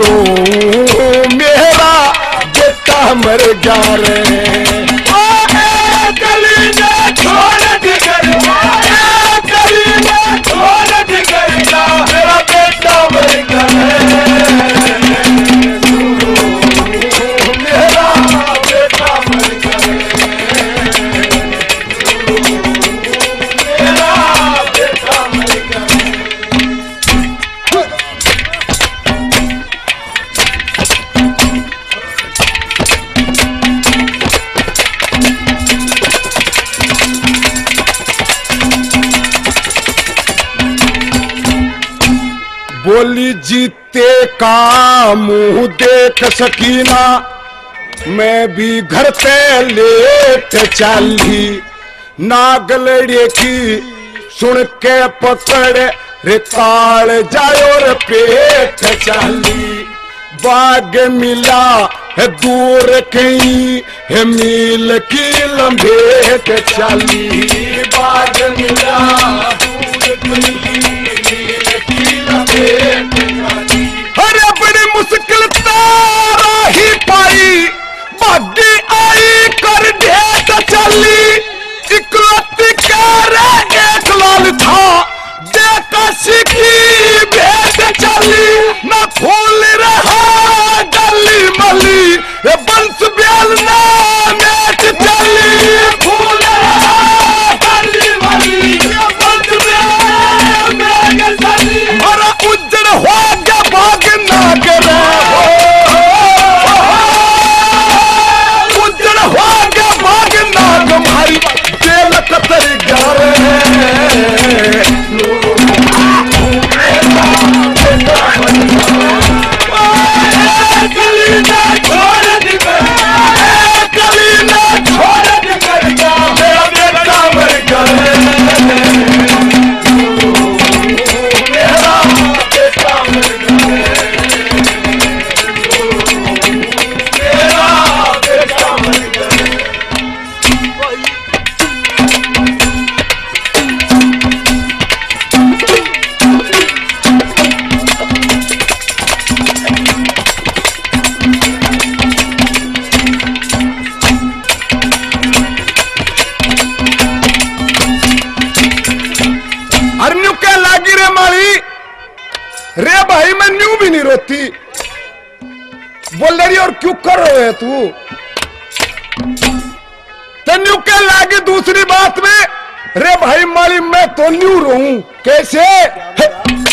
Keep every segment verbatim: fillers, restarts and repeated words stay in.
रो मेरा बेटा मर गया रे। गली में छोड़ के गया, गली में छोड़ के गया, मेरा बेटा मर गया रे। मेरा बेटा मर गया रे। मेरा बेटा मर गया रे। बोली जीते का मुंह देख सकीना, मैं भी घर पे लेट चली। नागलड़े की सुन के पकड़ रे ताल जायो रे पेट चली। बाग मिला है दूर कहीं है मील की लंबेट चली। बाग मिला दूर कहीं अरे बड़ी मुश्किल तारा ही पाई, भागी आई कर ढेट चली। इकलौती कर एक लाल था, देखा सीखी भेट चली। न फूल रहा गली मली, बंस बेल ना मेट चली। फूल रहा गली मली, बंस बेल मेट चली। हमारा उज्जड़ हो गया भाग ना करे, उज्जड़ हो गया भाग ना तुम्हारी जेल कतर गया रे। गली में छोड़ के गया, गली में छोड़ के गया, मेरा बेटा मर गया रे। मेरा बेटा मर गया रे। मेरा बेटा मर गया रे। अरन्यू क्या लागी रे मारी रे भाई, मैं न्यू भी नहीं रोती। बोल रही और क्यों कर रहे है तू? तेन्यू क्या लागी दूसरी बात में रे भाई मारी, मैं तो न्यू रहूं कैसे? है?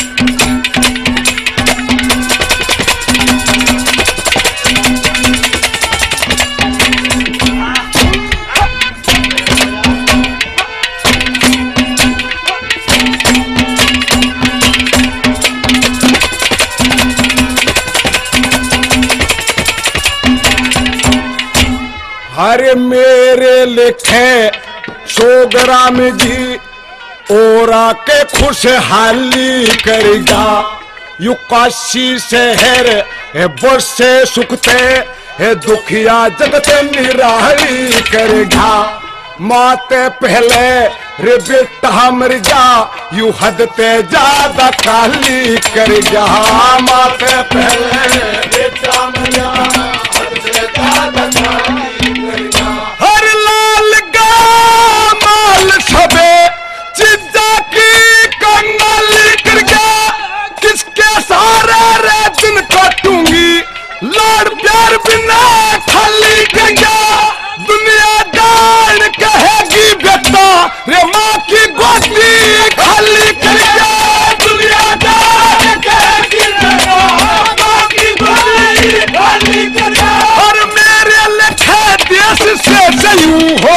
अरे मेरे लिखे सो ग्राम जी और आके खुशहाली करेगा। यू काशी शहर है बस से सुखते है, दुखिया जगत निराली करेगा। माते पहले रे बेटा मर जा, यू हद ते ज्यादा काली करेगा। माते पहले बेटा मर जा, हद से ज्यादा काली करेगा। हर लाल गा माल सबे चिज्जा की कंगाली कर गया। किसके सारे रे दिन काटूंगी, लाड़ प्यार बिना खाली कर गया। दुनिया दान कहेगी बेटा रे माँ की गोदी खाली कर गया। दुनिया दान कहेगी बेटा माँ की गोदी खाली कर गया। और मेरे लिखे देश से सही हो,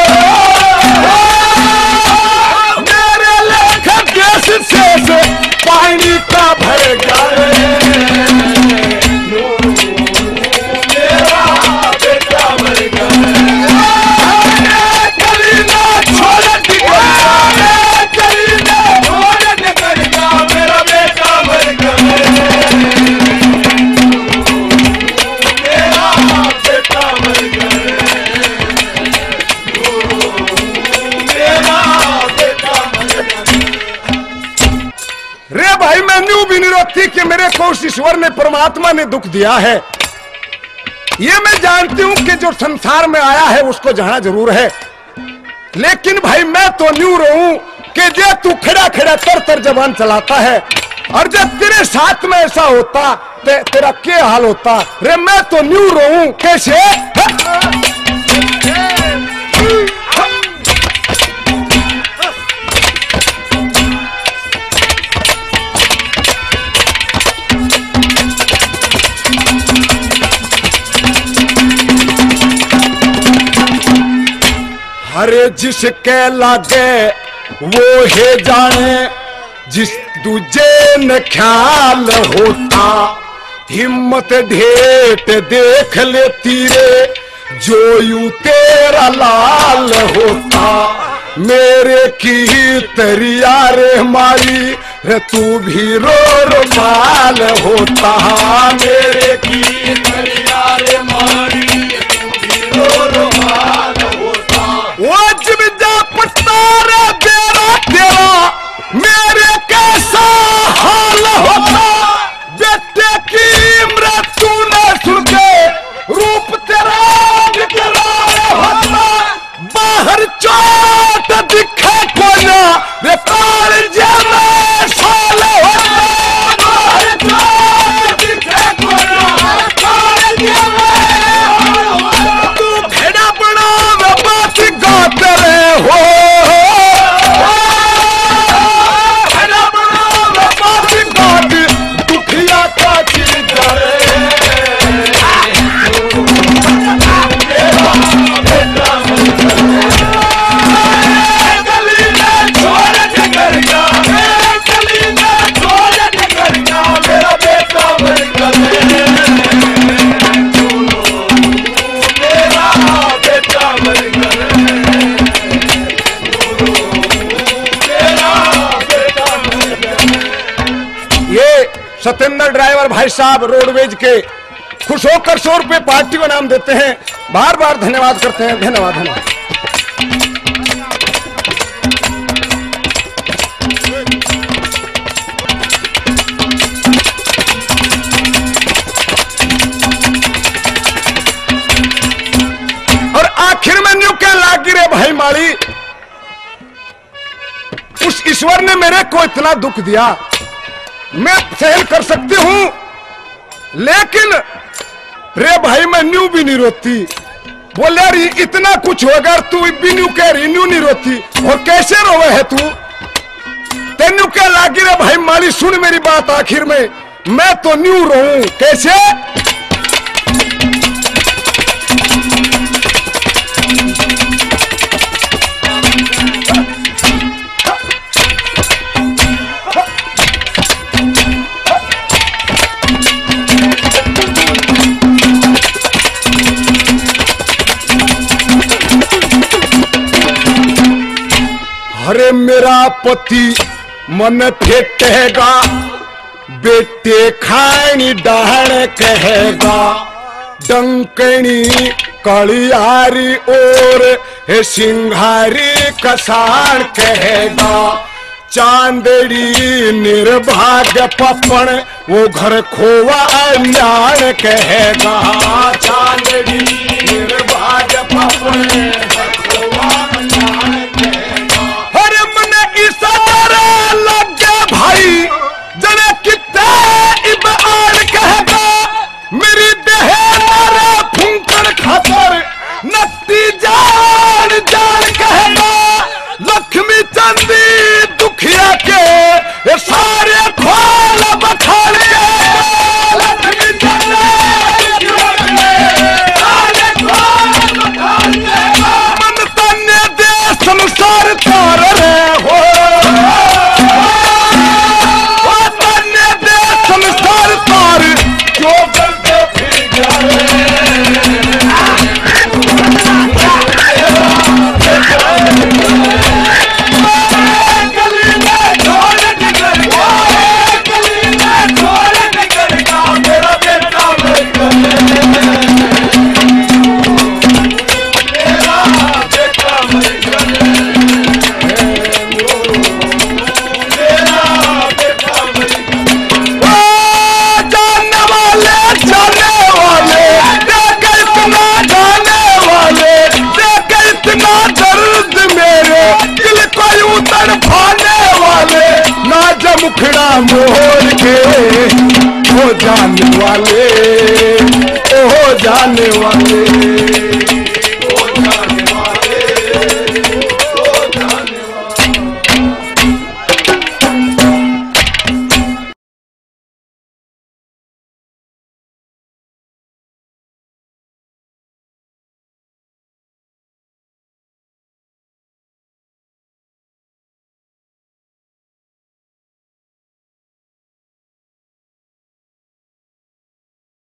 मेरे लेखे देश से, से पानी का भर गया रे। मेरा बेटा मर मेरे को उस ईश्वर ने, परमात्मा ने दुख दिया है, ये मैं जानती हूं कि जो संसार में आया है उसको जाना जरूर है, लेकिन भाई मैं तो न्यू रहूं कि जे तू खड़ा खड़ा तर तर जबान चलाता है, और जब तेरे साथ में ऐसा होता ते, तेरा क्या हाल होता रे। मैं तो न्यू रहूं कैसे? अरे जिसके लागे वो है जाने, जिस दूजे न ख्याल होता, हिम्मत ढेट देख लेती रे जो यूं तेरा लाल होता। मेरे की तरिया रे मारी रे तू भी रो रो माल होता। मेरे की तरिया रे मारी तू भी रो रो माल होता। वो जिम्जा पट्टा रे तेरा तेरा मेरे कैसा हाल होता। बेटे की मृत्यु न सुन के रूप तेरा निकला होता। बाहर चोट दिखे कोना रे कालजे में साल होता। बाहर चोट दिखे कोना कालजे में तू भेड़ा बना में बात गाते रहे हो। भेड़ा बना में बात गाते दुखिया का चीज रे। सत्येंद्र ड्राइवर भाई साहब रोडवेज के खुश होकर सौ रुपए पार्टी को नाम देते हैं, बार बार धन्यवाद करते हैं। धन्यवाद धन्यवाद। और आखिर में न्यू क्या लागी रे भाई माली, उस ईश्वर ने मेरे को इतना दुख दिया, मैं सहन कर सकती हूं, लेकिन रे भाई मैं न्यू भी नहीं रोती। बोले यार इतना कुछ होगा तू भी न्यू कह रही, न्यू नहीं रोती और कैसे रोवे है तू? तेन्यू क्या लागी रे भाई माली, सुन मेरी बात आखिर में, मैं तो न्यू रहूं कैसे? अरे मेरा पति मन फेंटेगा, बेटे खानी डाहण कहेगा, डंकनी कलियारी और हे सिंघारी कसान कहेगा। चांदड़ी निर्भाग्य पपन वो घर खोवा अन्याण कहेगा। चांदड़ी निर्भाग्य पपन घर खोवा अन्याण कहेगा। अरे मने इशारा लग गया भाई जने कितने इब आड़ कहेगा। मेरी देह नारा फुंकर खातर नत्ती जान जान कहेगा। लक्ष्मी चंदी दुखिया के ये सारे खोल बखाड़ के। लक्ष्मी चंदी दुखिया के मोर के हो जाने वाले, ओ हो जाने वाले।